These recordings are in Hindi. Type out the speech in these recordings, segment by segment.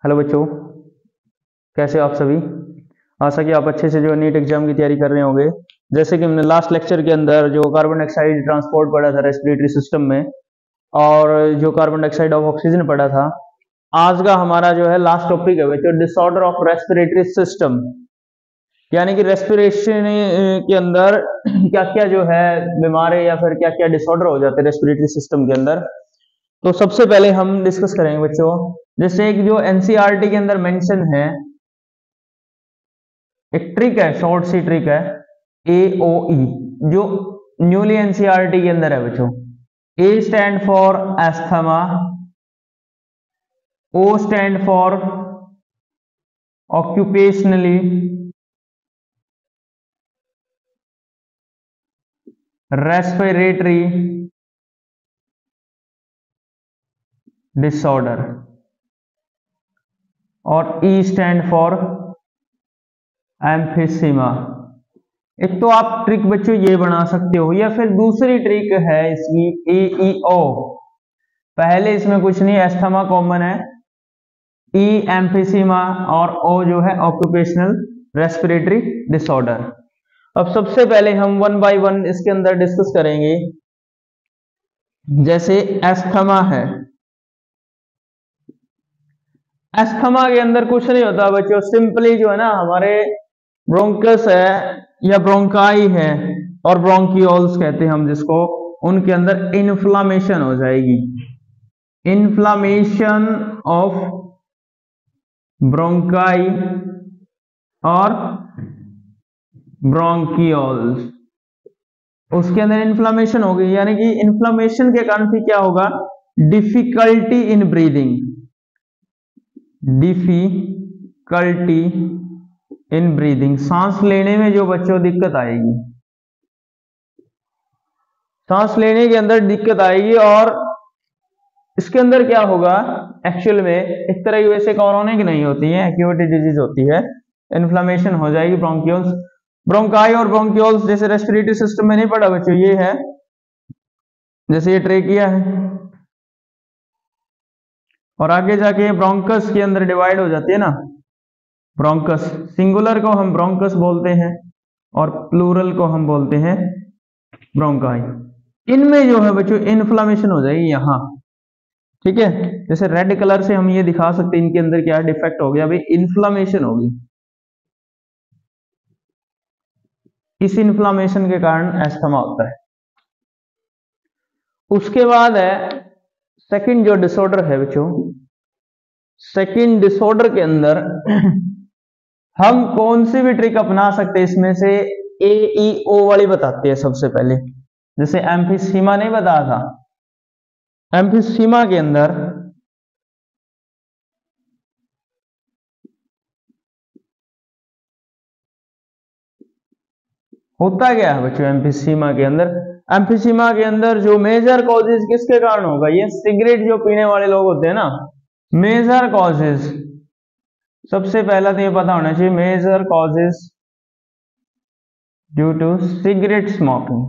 हेलो बच्चों, कैसे हो आप सभी। आशा कि आप अच्छे से जो नीट एग्जाम की तैयारी कर रहे होंगे। जैसे कि हमने लास्ट लेक्चर के अंदर जो कार्बन डाइऑक्साइड ट्रांसपोर्ट पढ़ा था रेस्पिरेटरी सिस्टम में, और जो कार्बन डाइऑक्साइड ऑफ ऑक्सीजन पढ़ा था। आज का हमारा जो है लास्ट टॉपिक है बच्चों, डिसऑर्डर ऑफ रेस्पिरेटरी सिस्टम, यानी कि रेस्पिरेशन के अंदर क्या क्या जो है बीमारी या फिर क्या क्या डिसऑर्डर हो जाते हैं रेस्पिरेटरी सिस्टम के अंदर। तो सबसे पहले हम डिस्कस करेंगे बच्चों, जैसे एक जो एनसीईआरटी के अंदर मेंशन है, एक ट्रिक है, शॉर्ट सी ट्रिक है, AOE, जो न्यूली एनसीईआरटी के अंदर है बच्चों। A stand for asthma, O stand for occupationally respiratory disorder, और E स्टैंड फॉर एम्फिसीमा। एक तो आप ट्रिक बच्चों ये बना सकते हो, या फिर दूसरी ट्रिक है इसकी AEO। पहले इसमें कुछ नहीं, एस्थमा कॉमन है, E एम्फिसीमा, और O जो है ऑक्यूपेशनल रेस्पिरेटरी डिसऑर्डर। अब सबसे पहले हम वन बाय वन इसके अंदर डिस्कस करेंगे। जैसे एस्थमा है, एस्थमा के अंदर कुछ नहीं होता बच्चों, सिंपली जो है ना हमारे ब्रोंकस है या ब्रोंकाई है और ब्रोंकियोल्स कहते हैं हम जिसको, उनके अंदर इन्फ्लामेशन हो जाएगी। इन्फ्लामेशन ऑफ ब्रोंकाई और ब्रोंकियोल्स, उसके अंदर इन्फ्लामेशन होगी, यानी कि इन्फ्लामेशन के कारण फिर क्या होगा, difficulty in breathing, difficulty in breathing, सांस लेने में जो बच्चों दिक्कत आएगी, सांस लेने के अंदर दिक्कत आएगी। और इसके अंदर क्या होगा, एक्चुअल में एक तरह की वैसे कॉरोनिक नहीं होती है, एक्यूट डिजीज होती है, इन्फ्लामेशन हो जाएगी ब्रोंकियोल्स, ब्रोंकाई और ब्रोंकियोल्स। जैसे रेस्पिरेटरी सिस्टम में नहीं पढ़ा बच्चों, ये है जैसे ये ट्रेकिया है, और आगे जाके ब्रोंकस के अंदर डिवाइड हो जाती है ना, ब्रोंकस, सिंगुलर को हम ब्रोंकस बोलते हैं और प्लूरल को हम बोलते हैं ब्रोंकाई। इनमें जो है बच्चों इन्फ्लामेशन हो जाएगी यहां, ठीक है। जैसे रेड कलर से हम ये दिखा सकते हैं इनके अंदर क्या डिफेक्ट हो गया भाई, इन्फ्लामेशन होगी। इस इन्फ्लामेशन के कारण एस्थमा होता है। उसके बाद है सेकंड जो डिसऑर्डर है बच्चों, सेकंड डिसऑर्डर के अंदर हम कौन सी भी ट्रिक अपना सकते हैं, इसमें से AEO वाली बताते हैं सबसे पहले। जैसे एम्फिसीमा नहीं बताया था, एम्फिसीमा के अंदर होता क्या है बच्चों, एम्फिसीमा के अंदर, एम्फिसीमा के अंदर जो मेजर कॉजेज किसके कारण होगा, ये सिगरेट जो पीने वाले लोग होते हैं ना, मेजर कॉजेज, सबसे पहला तो ये पता होना चाहिए, major causes due to cigarette smoking.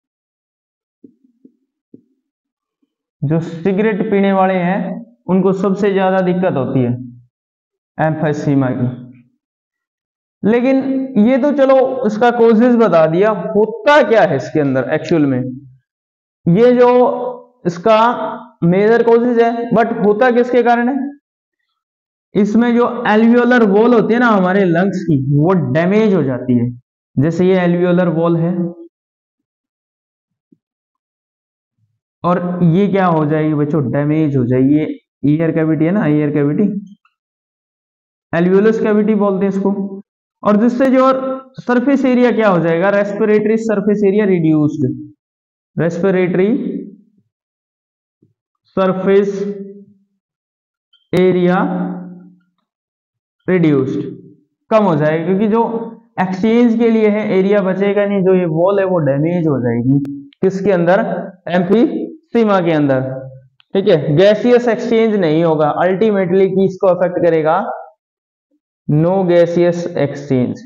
जो सिगरेट पीने वाले हैं उनको सबसे ज्यादा दिक्कत होती है एम्फिसीमा की। लेकिन ये तो चलो इसका कॉजेज बता दिया, होता क्या है इसके अंदर एक्चुअल में, ये जो इसका मेजर कॉजेज है, बट होता किसके कारण है, इसमें जो एल्वियोलर वॉल होती है ना हमारे लंग्स की, वो डैमेज हो जाती है। जैसे ये एल्वियोलर वॉल है, और ये क्या हो जाएगी बच्चों, डैमेज हो जाएगी। ये ईयर कैविटी है ना, ईयर कैविटी, एल्वियोलस कैविटी बोलते हैं इसको। और जिससे जो सरफेस एरिया क्या हो जाएगा, respiratory surface area reduced, respiratory surface area reduced, कम हो जाएगा, क्योंकि जो एक्सचेंज के लिए है एरिया बचेगा नहीं, जो ये वॉल है वो डैमेज हो जाएगी। किसके अंदर, एम्फिसीमा के अंदर, ठीक है। गैसियस एक्सचेंज नहीं होगा, अल्टीमेटली किसको अफेक्ट करेगा, no gaseous exchange,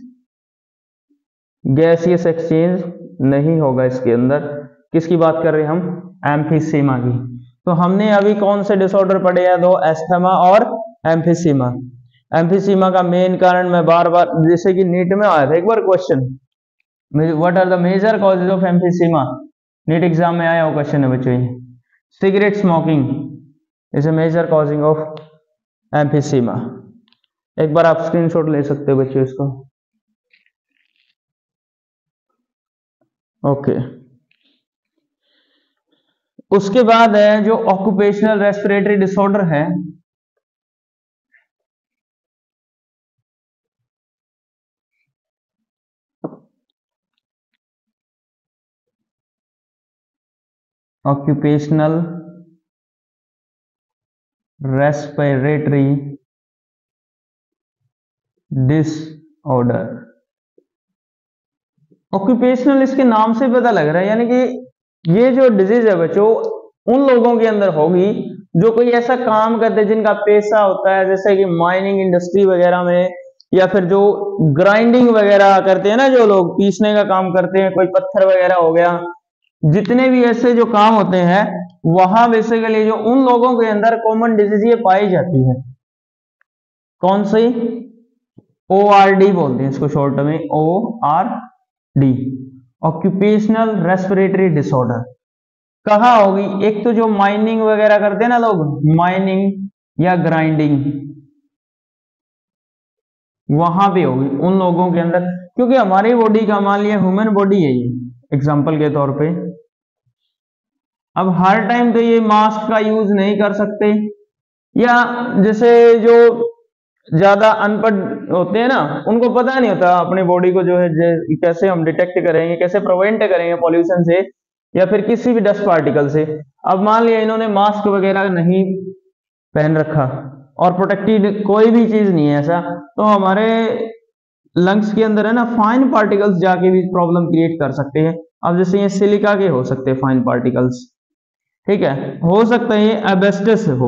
gaseous exchange नहीं होगा इसके अंदर। किसकी बात कर रहे हैं हम, एम्फिसीमा की। तो हमने अभी कौन से डिसऑर्डर पढ़े हैं, दो, एस्थमा और एम्फीसीमा। एम्फीसीमा का मेन कारण मैं बार बार, जैसे कि नीट में आया था एक बार question, what are the major causes of emphysema, NEET exam में आया वो क्वेश्चन है बच्चों। ये cigarette smoking is a major causing of emphysema. एक बार आप स्क्रीनशॉट ले सकते हो बच्चों इसको। ओके, उसके बाद है जो ऑक्यूपेशनल रेस्पिरेटरी डिसऑर्डर है, ऑक्यूपेशनल रेस्पिरेटरी डिसऑर्डर। ऑक्यूपेशनल इसके नाम से पता लग रहा है, यानी कि ये जो डिजीज है बच्चों उन लोगों के अंदर होगी जो कोई ऐसा काम करते हैं जिनका पेशा होता है, जैसे कि माइनिंग इंडस्ट्री वगैरह में, या फिर जो ग्राइंडिंग वगैरह करते हैं ना, जो लोग पीसने का काम करते हैं, कोई पत्थर वगैरह हो गया, जितने भी ऐसे जो काम होते हैं वहां बेसिकली जो उन लोगों के अंदर कॉमन डिजीज ये पाई जाती है। कौन सी? ORD बोलते हैं इसको शॉर्ट में, ORD, ऑक्यूपेशनल रेस्पिरेटरी डिसऑर्डर। कहाँ होगी? एक तो जो माइनिंग वगैरह करते हैं ना लोग, माइनिंग या ग्राइंडिंग, वहां पे होगी उन लोगों के अंदर, क्योंकि हमारी बॉडी का, मान लिया ह्यूमन बॉडी है ये एग्जाम्पल के तौर पे, अब हर टाइम तो ये मास्क का यूज नहीं कर सकते, या जैसे जो ज्यादा अनपढ़ होते हैं ना उनको पता नहीं होता अपनी बॉडी को जो है कैसे हम डिटेक्ट करेंगे, कैसे प्रिवेंट करेंगे पॉल्यूशन से या फिर किसी भी डस्ट पार्टिकल से। अब मान लिया इन्होंने मास्क वगैरह नहीं पहन रखा और प्रोटेक्टेड कोई भी चीज नहीं है ऐसा, तो हमारे लंग्स के अंदर है ना फाइन पार्टिकल्स जाके भी प्रॉब्लम क्रिएट कर सकते हैं। अब जैसे ये सिलिका के हो सकते हैं फाइन पार्टिकल्स, ठीक है, हो सकता है ये एस्बेस्टस हो।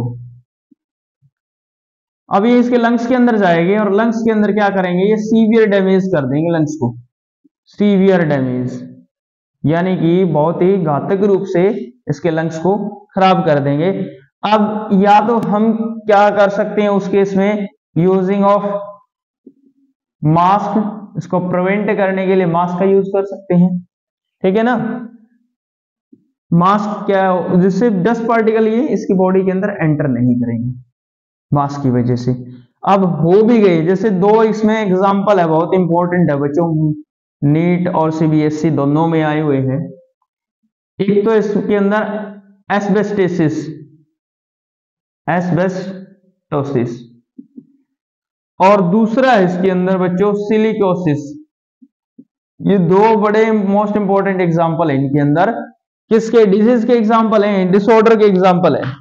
अब ये इसके लंग्स के अंदर जाएंगे और लंग्स के अंदर क्या करेंगे, ये सीवियर डैमेज कर देंगे लंग्स को, सीवियर डैमेज, यानी कि बहुत ही घातक रूप से इसके लंग्स को खराब कर देंगे। अब या तो हम क्या कर सकते हैं उस केस में, यूजिंग ऑफ मास्क, इसको प्रिवेंट करने के लिए मास्क का यूज कर सकते हैं, ठीक है ना। मास्क क्या, जिससे डस्ट पार्टिकल ये इसकी बॉडी के अंदर एंटर नहीं करेंगे मास्क की वजह से। अब हो भी गई, जैसे दो इसमें एग्जांपल है बहुत इंपॉर्टेंट है बच्चों, नीट और CBSE दोनों में आए हुए हैं। एक तो इसके अंदर एस्बेस्टोसिस, एस्बेस्टोसिस, और दूसरा है इसके अंदर बच्चों सिलिकोसिस। ये दो बड़े मोस्ट इंपॉर्टेंट एग्जांपल है इनके अंदर, किसके? डिजीज के एग्जांपल है, डिसऑर्डर के एग्जांपल है।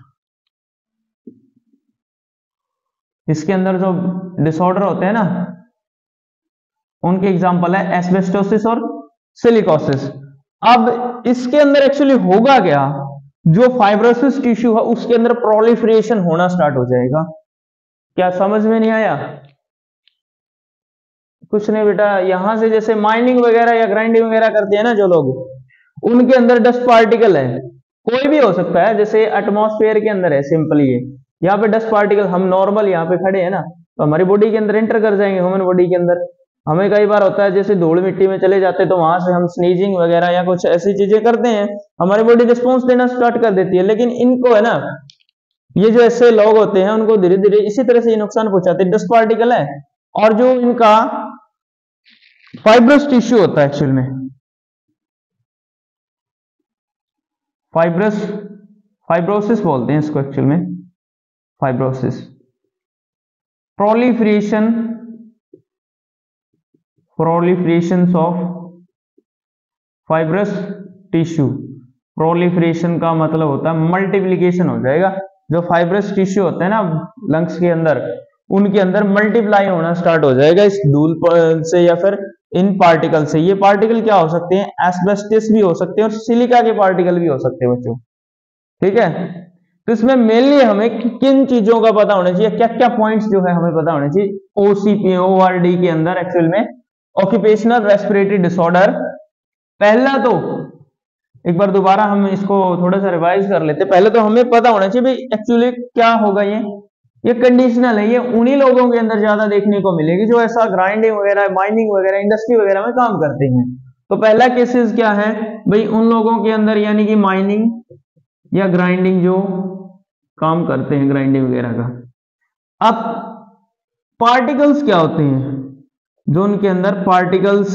इसके अंदर जो डिसऑर्डर होते हैं ना उनके एग्जांपल है एस्बेस्टोसिस और सिलिकोसिस। अब इसके अंदर एक्चुअली होगा क्या, जो फाइब्रोसिस टिश्यू है उसके अंदर प्रोलिफरेशन होना स्टार्ट हो जाएगा। क्या समझ में नहीं आया? कुछ नहीं बेटा, यहां से जैसे माइनिंग वगैरह या ग्राइंडिंग वगैरह करते हैं ना जो लोग, उनके अंदर डस्ट पार्टिकल है, कोई भी हो सकता है, जैसे एटमॉस्फेयर के अंदर है सिंपली ये, यहाँ पे डस्ट पार्टिकल, हम नॉर्मल यहाँ पे खड़े हैं ना तो हमारी बॉडी के अंदर एंटर कर जाएंगे, ह्यूमन बॉडी के अंदर। हमें कई बार होता है जैसे धूल मिट्टी में चले जाते हैं तो वहां से हम स्नीजिंग वगैरह या कुछ ऐसी चीजें करते हैं, हमारी बॉडी रिस्पॉन्स देना स्टार्ट कर देती है। लेकिन इनको है ना, ये जो ऐसे लोग होते हैं उनको धीरे धीरे इसी तरह से ये नुकसान पहुंचाते हैं, डस्ट पार्टिकल है। और जो इनका फाइब्रस टिश्यू होता है एक्चुअल में, फाइब्रोसिस बोलते हैं इसको एक्चुअल में, fibrosis, proliferation of fibrous tissue. Proliferation का मतलब होता है मल्टीप्लीकेशन हो जाएगा। जो फाइब्रस टिश्यू होता है ना लंग्स के अंदर, उनके अंदर मल्टीप्लाई होना स्टार्ट हो जाएगा इस धूल से या फिर इन पार्टिकल से। ये पार्टिकल क्या हो सकते हैं? एस्बेस्टस भी हो सकते हैं और सिलिका के पार्टिकल भी हो सकते हैं बच्चों, ठीक है। तो इसमें मेनली हमें किन चीजों का पता होना चाहिए, क्या क्या पॉइंट्स जो है हमें पता होना चाहिए OCP ORD के अंदर एक्चुअल में, ऑक्यूपेशनल रेस्पिरेटरी डिसऑर्डर। पहला तो एक बार दोबारा हम इसको थोड़ा सा रिवाइज कर लेते हैं। पहले तो हमें पता होना चाहिए भाई एक्चुअली क्या होगा ये, ये कंडीशनल है, ये उन्हीं लोगों के अंदर ज्यादा देखने को मिलेगी जो ऐसा ग्राइंडिंग वगैरह, माइनिंग वगैरह, इंडस्ट्री वगैरह में काम करते हैं। तो पहला केसेस क्या है भाई, उन लोगों के अंदर यानी कि माइनिंग या ग्राइंडिंग जो काम करते हैं ग्राइंडिंग वगैरह का। अब पार्टिकल्स क्या होते हैं, जो उनके अंदर पार्टिकल्स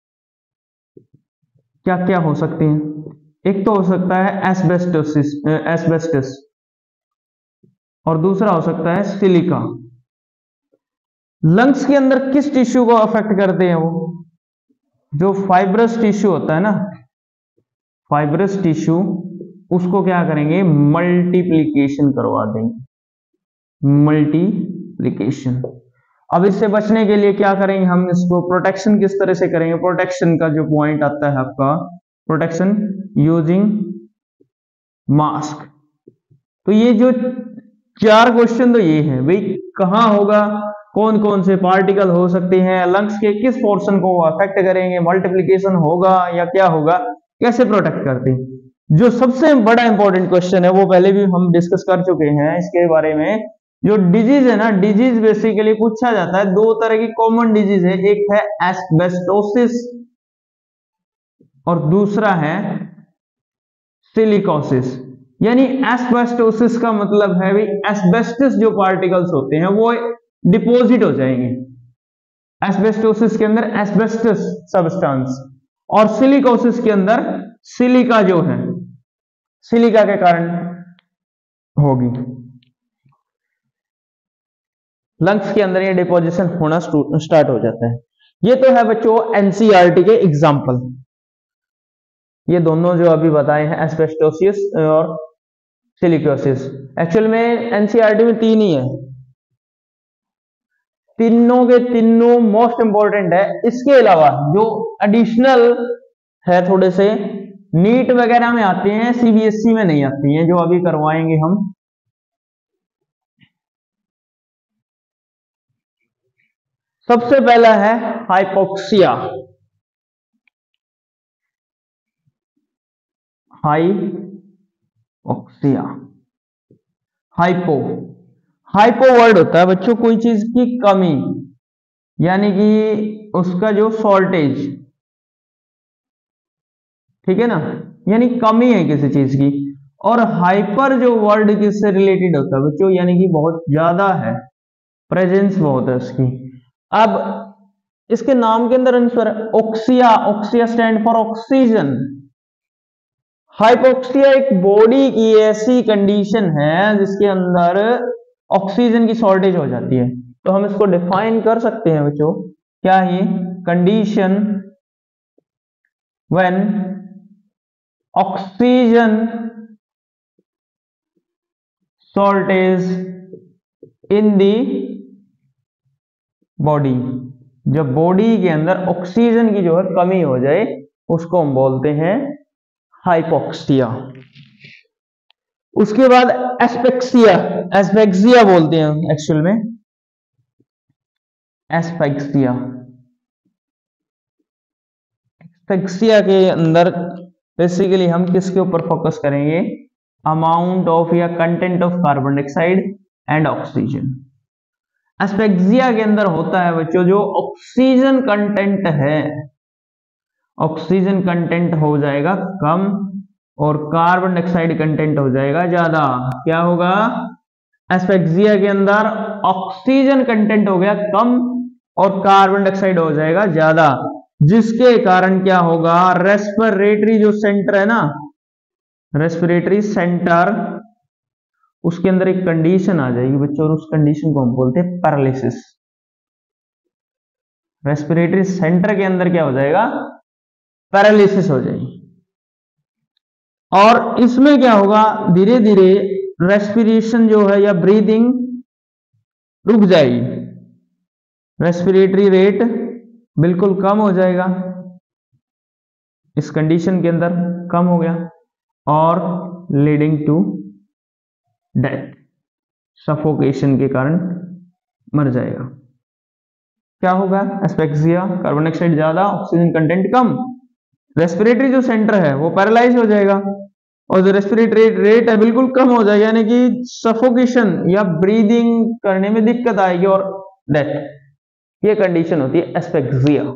क्या क्या हो सकते हैं। एक तो हो सकता है एस्बेस्टस और दूसरा हो सकता है सिलिका। लंग्स के अंदर किस टिश्यू को अफेक्ट करते हैं, वो जो फाइब्रस टिश्यू होता है ना, फाइब्रस टिश्यू, उसको क्या करेंगे, मल्टीप्लीकेशन करवा देंगे, मल्टीप्लीकेशन। अब इससे बचने के लिए क्या करेंगे हम, इसको प्रोटेक्शन किस तरह से करेंगे। प्रोटेक्शन का जो पॉइंट आता है आपका, प्रोटेक्शन यूजिंग मास्क। तो ये जो 4 क्वेश्चन तो ये है भाई, कहां होगा, कौन कौन से पार्टिकल हो सकते हैं, लंग्स के किस पोर्शन को अफेक्ट करेंगे, मल्टीप्लीकेशन होगा या क्या होगा, कैसे प्रोटेक्ट करते हैं। जो सबसे बड़ा इंपॉर्टेंट क्वेश्चन है वो पहले भी हम डिस्कस कर चुके हैं इसके बारे में। जो डिजीज है ना, डिजीज बेसिकली पूछा जाता है, 2 तरह की कॉमन डिजीज है, एक है एस्बेस्टोसिस और दूसरा है सिलिकोसिस। यानी एस्बेस्टोसिस का मतलब है भाई एस्बेस्टस जो पार्टिकल्स होते हैं वो डिपॉजिट हो जाएंगे एस्बेस्टोसिस के अंदर, एस्बेस्टस सब्सटेंस, और सिलिकोसिस के अंदर सिलिका जो है, सिलिका के कारण होगी। लंग्स के अंदर ये डिपोजिशन होना स्टार्ट हो जाता है। ये तो है बच्चों एनसीईआरटी के एग्जाम्पल, ये दोनों जो अभी बताए हैं, एस्बेस्टोसिस और सिलिकोसिस। एक्चुअल में एनसीईआरटी में 3 ही है, तीनों के तीनों मोस्ट इंपॉर्टेंट है। इसके अलावा जो एडिशनल है, थोड़े से नीट वगैरह में आते हैं, सीबीएसई में नहीं आती हैं, जो अभी करवाएंगे हम। सबसे पहला है hypoxia, hypoxia, hypo, hypo word होता है बच्चों कोई चीज की कमी, यानी कि उसका जो शॉर्टेज, ठीक है ना, यानी कमी है किसी चीज की। और हाइपर जो वर्ड किससे रिलेटेड होता है बच्चों, यानी कि बहुत ज्यादा है, प्रेजेंस बहुत है उसकी। अब इसके नाम के अंदर answer oxia, oxia stand for oxygen. Hypoxia एक बॉडी की ऐसी कंडीशन है जिसके अंदर ऑक्सीजन की शॉर्टेज हो जाती है। तो हम इसको डिफाइन कर सकते हैं बच्चों, क्या है, condition when oxygen shortage in the body, जब बॉडी के अंदर ऑक्सीजन की जो है कमी हो जाए उसको हम बोलते हैं हाइपोक्सिया। उसके बाद एस्पेक्सिया, एस्पेक्सिया बोलते हैं एक्चुअल में, एस्पेक्सिया। एस्पेक्सिया के अंदर बेसिकली हम किसके ऊपर फोकस करेंगे, अमाउंट ऑफ या content of carbon dioxide and oxygen. Asphyxia के अंदर होता है बच्चों जो ऑक्सीजन कंटेंट है, ऑक्सीजन कंटेंट हो जाएगा कम और कार्बन डाइऑक्साइड कंटेंट हो जाएगा ज्यादा। क्या होगा, एस्पेक्सिया के अंदर ऑक्सीजन कंटेंट हो गया कम और कार्बन डाइऑक्साइड हो जाएगा ज्यादा, जिसके कारण क्या होगा, रेस्पिरेटरी जो सेंटर है ना, रेस्पिरेटरी सेंटर, उसके अंदर एक कंडीशन आ जाएगी बच्चों, और उस कंडीशन को हम बोलते हैं पैरालिसिस। रेस्पिरेटरी सेंटर के अंदर क्या हो जाएगा, पैरालिसिस हो जाएगी। और इसमें क्या होगा, धीरे धीरे रेस्पिरेशन जो है या ब्रीदिंग रुक जाएगी, रेस्पिरेटरी रेट बिल्कुल कम हो जाएगा, इस कंडीशन के अंदर कम हो गया, और लीडिंग टू डेथ, सफोकेशन के कारण मर जाएगा। क्या होगा, एस्पेक्सिया, कार्बन डाइऑक्साइड ज्यादा, ऑक्सीजन कंटेंट कम, रेस्पिरेटरी जो सेंटर है वो पैरालाइज हो जाएगा, और जो रेस्पिरेटरी रेट है बिल्कुल कम हो जाएगा, यानी कि सफोकेशन या ब्रीदिंग करने में दिक्कत आएगी और डेथ, ये कंडीशन होती है एस्फेक्सिया।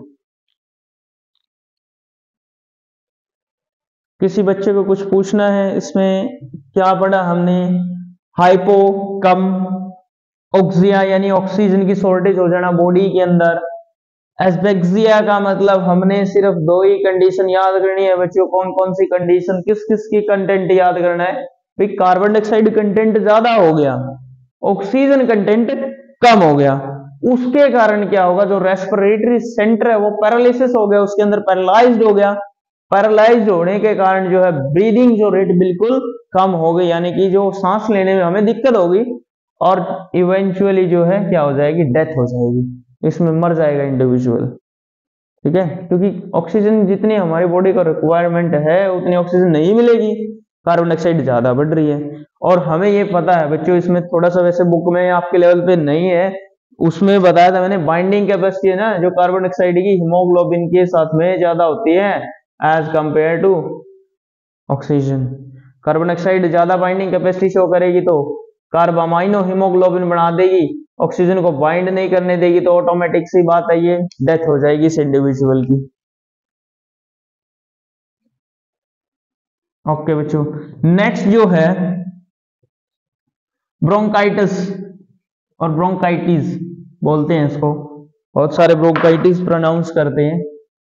किसी बच्चे को कुछ पूछना है, इसमें क्या पढ़ा हमने? हाइपो कम ऑक्सिया यानी ऑक्सीजन की शॉर्टेज हो जाना बॉडी के अंदर। एस्फेक्सिया का मतलब हमने सिर्फ दो ही कंडीशन याद करनी है बच्चों। कौन कौन सी कंडीशन, किस किस की कंटेंट याद करना है भाई? कार्बन डाइऑक्साइड कंटेंट ज्यादा हो गया, ऑक्सीजन कंटेंट कम हो गया, उसके कारण क्या होगा? जो रेस्पिरेटरी सेंटर है वो पैरालिसिस हो गया, उसके अंदर पैरालाइज्ड हो गया। पैरालाइज्ड होने के कारण जो है ब्रीदिंग जो रेट बिल्कुल कम हो गई, यानी कि जो सांस लेने में हमें दिक्कत होगी और इवेंचुअली जो है क्या हो जाएगी? डेथ हो जाएगी, इसमें मर जाएगा इंडिविजुअल। ठीक है, क्योंकि ऑक्सीजन जितनी हमारी बॉडी का रिक्वायरमेंट है उतनी ऑक्सीजन नहीं मिलेगी, कार्बन डाइऑक्साइड ज्यादा बढ़ रही है। और हमें ये पता है बच्चों, इसमें थोड़ा सा वैसे बुक में आपके लेवल पे नहीं है, उसमें बताया था मैंने, बाइंडिंग कैपेसिटी है ना जो कार्बन डाइऑक्साइड की हीमोग्लोबिन के साथ में ज्यादा होती है as compare to oxygen. Carbon dioxide ज्यादा बाइंडिंग कैपेसिटी शो करेगी तो कार्बामाइनो हीमोग्लोबिन बना देगी, ऑक्सीजन को बाइंड नहीं करने देगी, तो ऑटोमेटिक सी बात है ये डेथ हो जाएगी इस इंडिविजुअल की। ओके बच्चों, नेक्स्ट जो है ब्रोंकाइटिस और ब्रोंकाइटिस बोलते हैं इसको, बहुत सारे ब्रोंकाइटिस प्रोनाउंस करते हैं।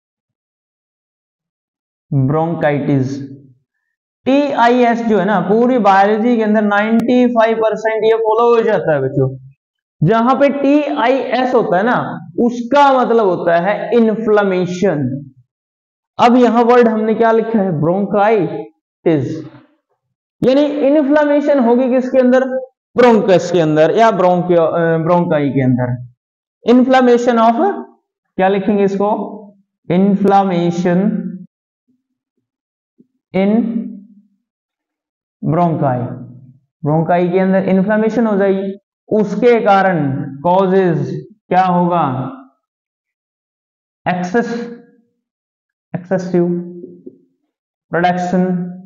ब्रोंकाइटिस TIS जो है ना, पूरी बायोलॉजी के अंदर 95% ये फॉलो हो जाता है बच्चों। जहां पे TIS होता है ना, उसका मतलब होता है इन्फ्लेमेशन। अब यहां वर्ड हमने क्या लिखा है? ब्रोंकाइटिस, यानी इन्फ्लेमेशन होगी किसके अंदर? ब्रोंकस के अंदर या ब्रोंकाई के अंदर। इन्फ्लेमेशन ऑफ, क्या लिखेंगे इसको? इन्फ्लेमेशन इन ब्रोंकाई, ब्रोंकाई के अंदर इन्फ्लेमेशन हो जाएगी, उसके कारण कॉजेज क्या होगा? Excessive production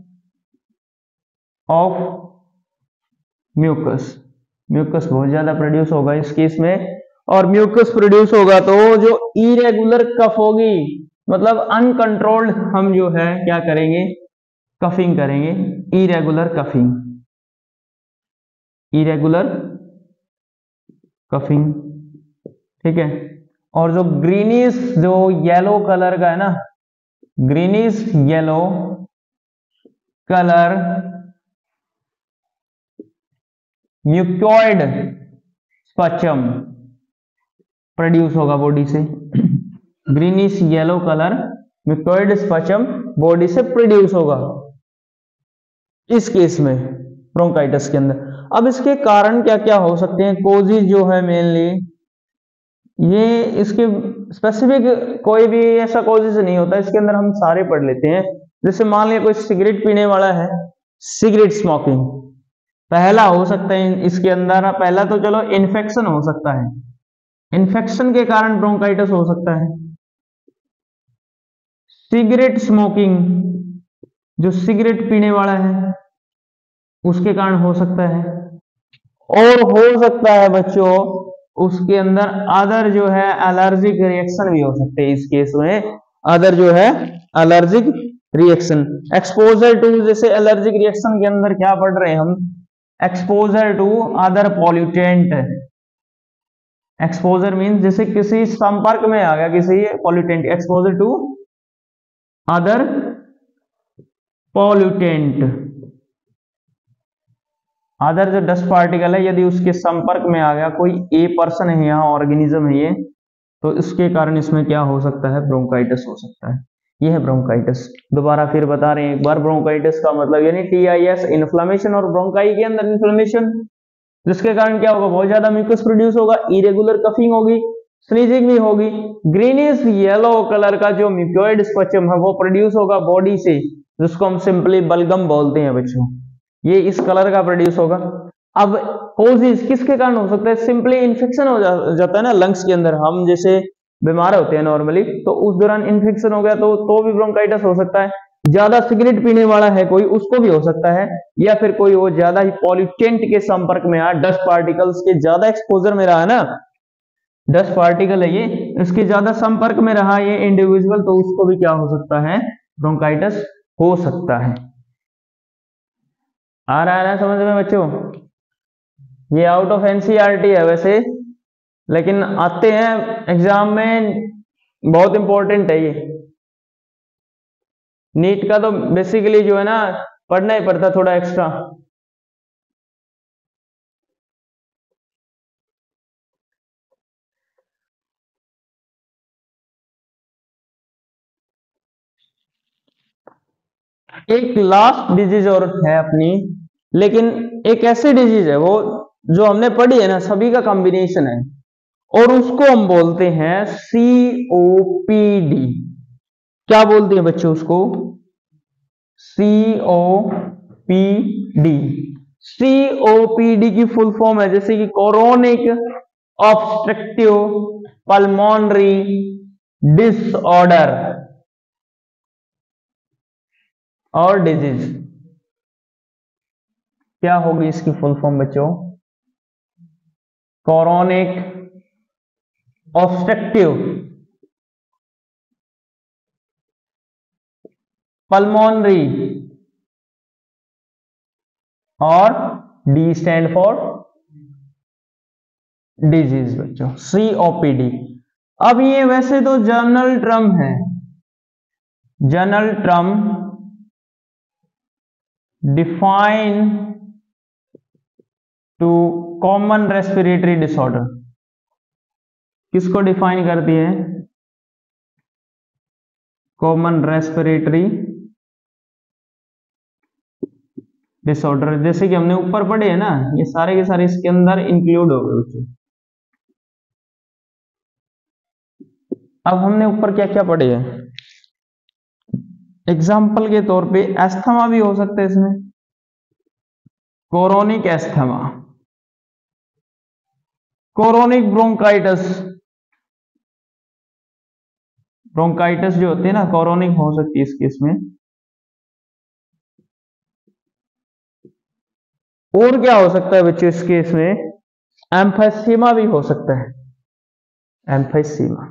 of mucus, mucus बहुत ज्यादा प्रोड्यूस होगा इस केस में, और म्यूकस प्रोड्यूस होगा तो जो इरेगुलर कफ होगी, मतलब अनकंट्रोल्ड हम जो है क्या करेंगे? कफिंग करेंगे, इरेगुलर कफिंग, इरेगुलर कफिंग। ठीक है, और जो ग्रीनिश जो येलो कलर का है ना, greenish yellow colour mucoid sputum produce होगा बॉडी से। Greenish yellow colour mucoid sputum body से प्रोड्यूस होगा इस केस में, ब्रोंकाइटिस के अंदर। अब इसके कारण क्या क्या हो सकते हैं? कोजेज जो है मेनली ये, इसके स्पेसिफिक कोई भी ऐसा कोजेज नहीं होता इसके अंदर, हम सारे पढ़ लेते हैं। जैसे मान लिया कोई सिगरेट पीने वाला है, सिगरेट स्मोकिंग पहला हो सकता है इसके अंदर। पहला तो चलो इन्फेक्शन हो सकता है, इन्फेक्शन के कारण ब्रोंकाइटिस हो सकता है। सिगरेट स्मोकिंग, जो सिगरेट पीने वाला है उसके कारण हो सकता है, और हो सकता है बच्चों उसके अंदर अदर जो है एलर्जिक रिएक्शन भी हो सकते हैं इस केस में, अदर जो है एलर्जिक रिएक्शन। एक्सपोजर टू, जैसे एलर्जिक रिएक्शन के अंदर क्या पढ़ रहे हैं हम? Exposure to other pollutant. Exposure means जैसे किसी संपर्क में आ गया किसी pollutant, exposure to other pollutant. Other जो डस्ट पार्टिकल है यदि उसके संपर्क में आ गया, कोई ए पर्सन है यहाँ, ऑर्गेनिज्म है ये, तो इसके कारण इसमें क्या हो सकता है? ब्रोंकाइटिस हो सकता है। ये है ब्रोंकाइटिस। दोबारा फिर बता रहे हैं एक बार, ब्रोंकाइटिस का मतलब यानी TIS इन्फ्लेमेशन, और ब्रोंकाई के अंदर इन्फ्लेमेशन, जिसके कारण क्या होगा? बहुत ज्यादा म्यूकस प्रोड्यूस होगा, इरेगुलर कफिंग होगी, स्नीजिंग भी होगी, ग्रीनिश येलो कलर का जो म्यूकोइड स्पचम है वो प्रोड्यूस होगा बॉडी से, जिसको हम सिंपली बलगम बोलते हैं बच्चों, ये इस कलर का प्रोड्यूस होगा। अब कोजेस किसके कारण हो सकता है? सिंपली इन्फेक्शन हो जाता है ना लंग्स के अंदर, हम जैसे बीमार होते हैं नॉर्मली, तो उस दौरान इन्फेक्शन हो गया तो भी ब्रोंकाइटिस हो सकता है। ज्यादा सिगरेट पीने वाला है कोई, उसको भी हो सकता है, या फिर कोई वो ज्यादा ही पॉल्यूटेंट के संपर्क में आया, डस्ट पार्टिकल्स के ज्यादा एक्सपोजर में रहा है ना, डस्ट पार्टिकल है ये, इसके ज्यादा संपर्क में रहा ये इंडिविजुअल, तो उसको भी क्या हो सकता है, ब्रोंकाइटिस हो सकता है। आ रहा है ना समझ में बच्चों? ये आउट ऑफ एनसीईआरटी है वैसे, लेकिन आते हैं एग्जाम में, बहुत इंपॉर्टेंट है ये। नीट का तो बेसिकली जो है ना पढ़ना ही पड़ता थोड़ा एक्स्ट्रा। एक लास्ट डिजीज और है अपनी, लेकिन एक ऐसी डिजीज है वो जो हमने पढ़ी है ना, सभी का कॉम्बिनेशन है, और उसको हम बोलते हैं COPD। क्या बोलते हैं बच्चों उसको? COPD। COPD की फुल फॉर्म है जैसे कि कोरोनिक ऑब्स्ट्रक्टिव पल्मोनरी डिसऑर्डर और डिजीज। क्या होगी इसकी फुल फॉर्म बच्चों? कोरोनिक ऑब्स्ट्रक्टिव पल्मोनरी, और डी स्टैंड फॉर डिजीज बच्चों, COPD। अब ये वैसे तो जनरल टर्म है, general term define to common respiratory disorder. किसको डिफाइन करती है? Common respiratory disorder. जैसे कि हमने ऊपर पढ़े हैं ना, ये सारे के सारे इसके अंदर इंक्लूड हो गए बच्चों। अब हमने ऊपर क्या क्या पढ़े हैं, एग्जाम्पल के तौर पे एस्थमा भी हो सकता है इसमें, chronic asthma, chronic bronchitis, bronchitis जो होती है ना कोरोनिक हो सकती है इस केस में। और क्या हो सकता है बच्चों इस केस में? एम्फीसीमा भी हो सकता है, एम्फीसीमा,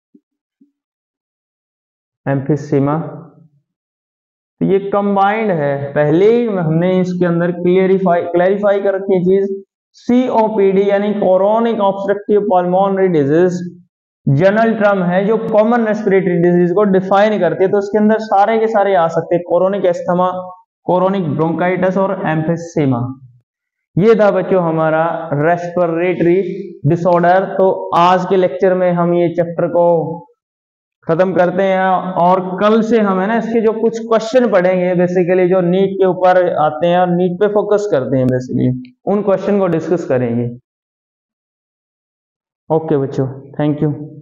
एम्फीसीमा। तो ये कंबाइंड है, पहले ही हमने इसके अंदर क्लैरिफाई कर रखी है चीज। COPD यानी chronic obstructive pulmonary disease general term है जो कॉमन रेस्पिरेटरी डिजीज को डिफाइन करती है, तो इसके अंदर सारे के सारे आ सकते हैं, कोरोनिक एस्थमा, कोरोनिक ब्रोंकाइटिस और एम्फीसीमा। ये था बच्चों हमारा रेस्पिरेटरी डिसऑर्डर। तो आज के लेक्चर में हम ये चैप्टर को खत्म करते हैं, और कल से हम है ना इसके जो कुछ क्वेश्चन पढ़ेंगे बेसिकली जो नीट के ऊपर आते हैं और नीट पे फोकस करते हैं, बेसिकली उन क्वेश्चन को डिस्कस करेंगे। ओके बच्चों, थैंक यू।